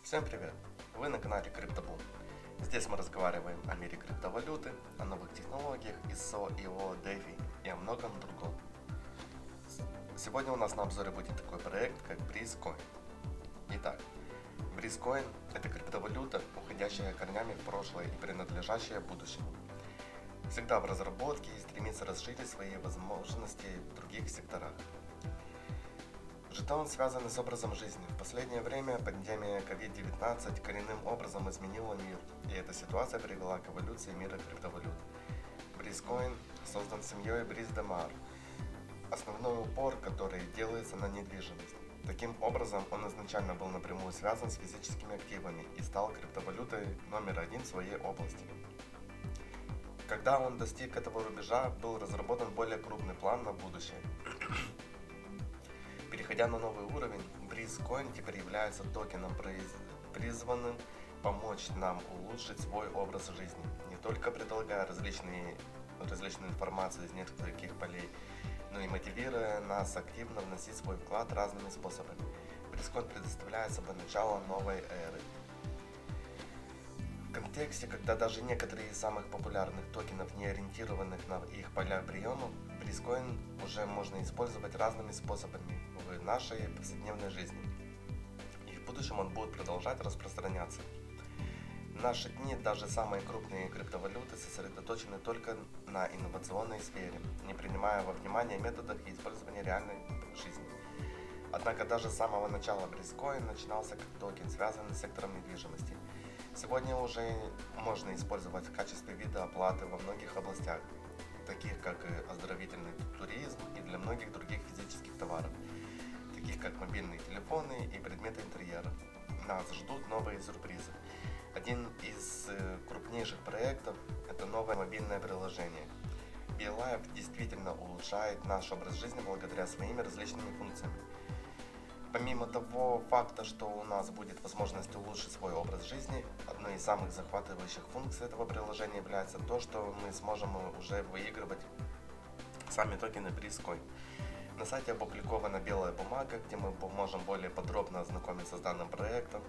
Всем привет! Вы на канале CryptoBoom. Здесь мы разговариваем о мире криптовалюты, о новых технологиях, ISO, IO, DeFi и о многом другом. Сегодня у нас на обзоре будет такой проект, как BreezeCoin. Итак, BreezeCoin – это криптовалюта, уходящая корнями в прошлое и принадлежащая будущему. Всегда в разработке и стремится расширить свои возможности в других секторах. Жетон связан с образом жизни. В последнее время пандемия COVID-19 коренным образом изменила мир, и эта ситуация привела к эволюции мира криптовалют. BreezeCoin создан семьей Breeze Demar, основной упор который делается на недвижимость. Таким образом, он изначально был напрямую связан с физическими активами и стал криптовалютой номер один в своей области. Когда он достиг этого рубежа, был разработан более крупный план на будущее. Переходя на новый уровень, BreezeCoin теперь является токеном, призванным помочь нам улучшить свой образ жизни, не только предлагая различную информацию из нескольких полей, но и мотивируя нас активно вносить свой вклад разными способами. BreezeCoin предоставляет собой начало новой эры. В контексте, когда даже некоторые из самых популярных токенов, не ориентированных на их поля приема, BreezeCoin уже можно использовать разными способами в нашей повседневной жизни. И в будущем он будет продолжать распространяться. В наши дни даже самые крупные криптовалюты сосредоточены только на инновационной сфере, не принимая во внимание методов и использования реальной жизни. Однако даже с самого начала BreezeCoin начинался как токен, связанный с сектором недвижимости. Сегодня уже можно использовать в качестве вида оплаты во многих областях, таких как оздоровительный туризм и для многих других физических товаров, таких как мобильные телефоны и предметы интерьера. Нас ждут новые сюрпризы. Один из крупнейших проектов – это новое мобильное приложение. BeLive действительно улучшает наш образ жизни благодаря своими различными функциями. Помимо того факта, что у нас будет возможность улучшить свой образ жизни, одной из самых захватывающих функций этого приложения является то, что мы сможем уже выигрывать сами токены BreezeCoin. На сайте опубликована белая бумага, где мы можем более подробно ознакомиться с данным проектом,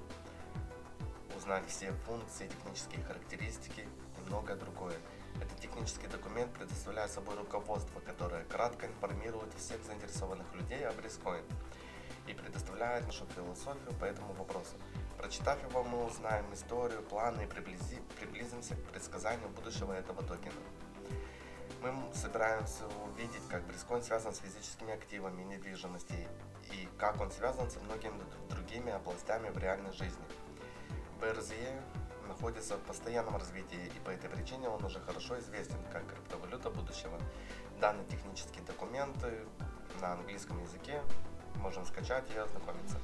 узнать все функции, технические характеристики и многое другое. Этот технический документ предоставляет собой руководство, которое кратко информирует всех заинтересованных людей о BreezeCoin и предоставляет нашу философию по этому вопросу. Прочитав его, мы узнаем историю, планы и приблизимся к предсказанию будущего этого токена. Мы собираемся увидеть, как BreezeCoin связан с физическими активами недвижимости и как он связан со многими другими областями в реальной жизни. BRZE находится в постоянном развитии, и по этой причине он уже хорошо известен как криптовалюта будущего. Данный технический документ на английском языке, можем скачать и ознакомиться.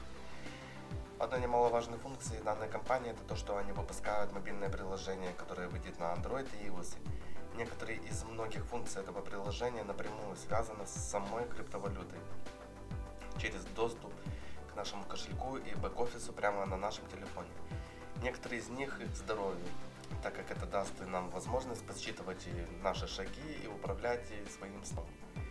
Одной немаловажной функцией данной компании это то, что они выпускают мобильное приложение, которое выйдет на Android и iOS. Некоторые из многих функций этого приложения напрямую связаны с самой криптовалютой через доступ к нашему кошельку и бэк-офису прямо на нашем телефоне. Некоторые из них к здоровью, так как это даст нам возможность подсчитывать наши шаги и управлять своим сном.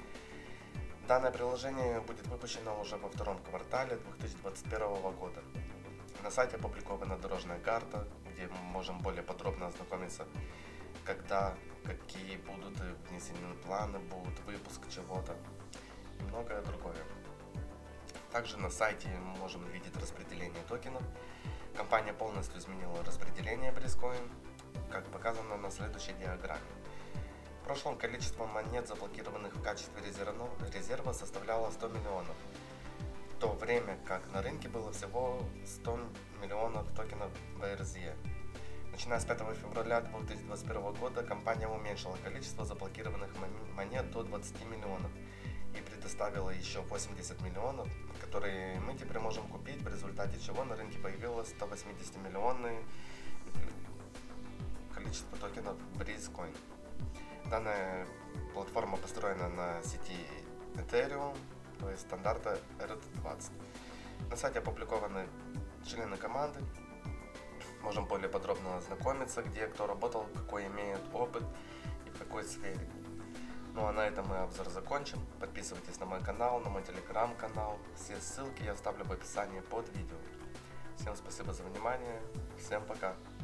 Данное приложение будет выпущено уже во втором квартале 2021 года. На сайте опубликована дорожная карта, где мы можем более подробно ознакомиться, когда, какие будут внесены планы, будут выпуск чего-то и многое другое. Также на сайте мы можем видеть распределение токенов. Компания полностью изменила распределение BreezeCoin, как показано на следующей диаграмме. В прошлом количество монет, заблокированных в качестве резерва, составляло 100 миллионов, в то время как на рынке было всего 100 миллионов токенов BRZE. Начиная с 5 февраля 2021 года компания уменьшила количество заблокированных монет до 20 миллионов и предоставила еще 80 миллионов, которые мы теперь можем купить, в результате чего на рынке появилось 180-миллионное количество токенов BreezeCoin. Данная платформа построена на сети Ethereum, то есть стандарта ERC-20. На сайте опубликованы члены команды. Можем более подробно ознакомиться, где кто работал, какой имеет опыт и в какой сфере. Ну а на этом мы обзор закончим. Подписывайтесь на мой канал, на мой телеграм-канал. Все ссылки я оставлю в описании под видео. Всем спасибо за внимание. Всем пока.